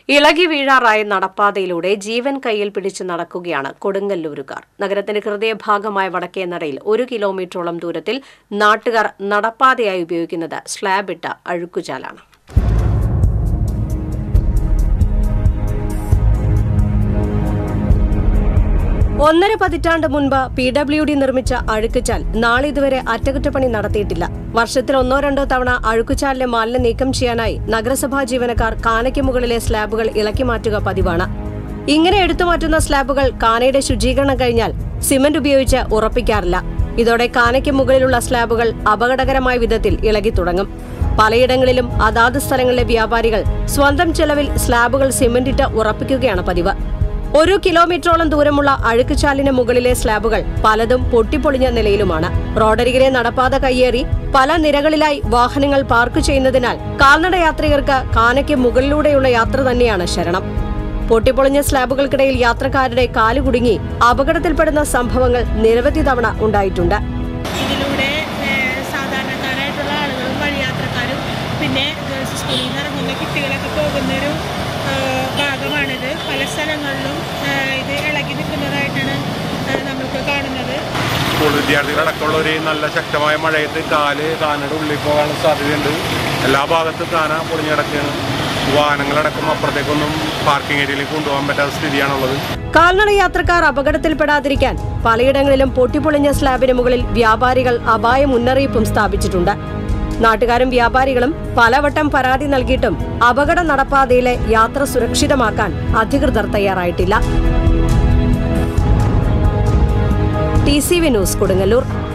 ഇളകി വീഴാറായ നടപ്പാതയിലൂടെ ജീവൻ കയ്യിൽ പിടിച്ച് നടക്കുകയാണ് കൊടുങ്ങല്ലൂരുകാർ. നഗരത്തിന്റെ ഹൃദയഭാഗമായ വടക്കേനടയിൽ 1 കിലോമീറ്ററോളം ദൂരത്തിൽ നാട്ടുകാർ നടപ്പാതയായി ഉപയോഗിക്കുന്നത് സ്ലാബിട്ട അഴുക്കുചാലാണ്. 1.5 പതിറ്റാണ്ട് മുൻപ് PWD നിർമ്മിച്ച അഴുക്കുചാൽ നാളിതുവരെ അറ്റകുറ്റപ്പണി നടത്തിയിട്ടില്ല. വർഷത്തിൽ 1-2 തവണ അഴുക്കുചാലിലെ മാലിന്യം നീക്കം ചെയ്യാനായി നഗരസഭാ ജീവനക്കാർ കാനയ്ക്ക് മുകളിലെ സ്ലാബുകൾ ഇളക്കി മാറ്റുക പതിവാണ്. ഇങ്ങനെ എടുത്തുമാറ്റുന്ന സ്ലാബുകൾ കാനയുടെ ശുചീകരണം കഴിഞ്ഞാൽ സിമന്റ് ഉപയോഗിച്ച് ഉറപ്പിക്കാറില്ല. ഇതോടെ കാനയ്ക്ക് മുകളിലുള്ള സ്ലാബുകൾ അപകടകരമായ വിധത്തിൽ ഇളകി തുടങ്ങും. പലയിടങ്ങളിലും അതാത് സ്ഥലങ്ങളിലെ വ്യാപാരികൾ സ്വന്തം ചെലവിൽ സ്ലാബുകൾ സിമന്റിട്ട് ഉറപ്പിക്കുകയാണ് പതിവ്. 1 കിലോമീറ്ററോളം ദൂരമുള്ള അഴുക്കുചാലിന് മുകളിലെ സ്ലാബുകൾ പലതും പൊട്ടിപ്പൊളിഞ്ഞ നിലയിലുമാണ്. റോഡരികിലെ നടപ്പാത കയ്യേറി പല നിരകളിലായി വാഹനങ്ങൾ പാർക്ക് ചെയ്യുന്നതിനാൽ കാൽനട യാത്രികർക്ക് കാനയ്ക്ക് മുകളിലൂടെയുള്ള യാത്ര തന്നെയാണ് ശരണം. പൊട്ടിപ്പൊളിഞ്ഞ സ്ലാബുകൾക്കിടയിൽ യാത്രക്കാരുടെ കാലുകുടുങ്ങി അപകടത്തിൽപ്പെടുന്ന സംഭവങ്ങൾ നിരവധി തവണ ഉണ്ടായിട്ടുണ്ട്. ഇതിലൂടെ സാധാരണക്കാരായിട്ടുള്ള ആളുകളും വഴിയാത്രക്കാരും പിന്നെ സ്കൂളിൽ നിന്ന് ഇറങ്ങുന്ന കുട്ടികളൊക്കെ പോകുന്നൊരു ഭാഗമാണിത്. പല സ്ഥലങ്ങളിലും ഇത് ഇളകി നിൽക്കുന്നതായിട്ടാണ് നമുക്ക് കാണുന്നത്. സ്കൂൾ വിദ്യാർത്ഥികളടക്കമുള്ള നല്ല ശക്തമായ മഴയത്ത് കാനയുടെ ഉള്ളിൽ പോകാനുള്ള സാധ്യതയുണ്ട്. എല്ലാ ഭാഗത്തും കാന പൊളിഞ്ഞു കിടക്കുകയാണ്. വാഹനങ്ങളടക്കം അപ്പുറത്തേക്കൊന്നും പാർക്കിംഗ് ഏരിയയിലേക്ക് കൊണ്ടുപോകാൻ പറ്റാത്ത സ്ഥിതിയാണുള്ളത്. കാൽനട യാത്രക്കാർ അപകടത്തിൽപ്പെടാതിരിക്കാൻ പലയിടങ്ങളിലും പൊട്ടിപ്പൊളിഞ്ഞ സ്ലാബിന് മുകളിൽ വ്യാപാരികൾ അപായ മുന്നറിയിപ്പും സ്ഥാപിച്ചിട്ടുണ്ട്. നാട്ടുകാരും വ്യാപാരികളും പലവട്ടം പരാതി നൽകിയിട്ടും അപകട നടപ്പാതയിലെ യാത്ര സുരക്ഷിതമാക്കാൻ അധികൃതർ തയ്യാറായിട്ടില്ല. TCV news Kodungallur.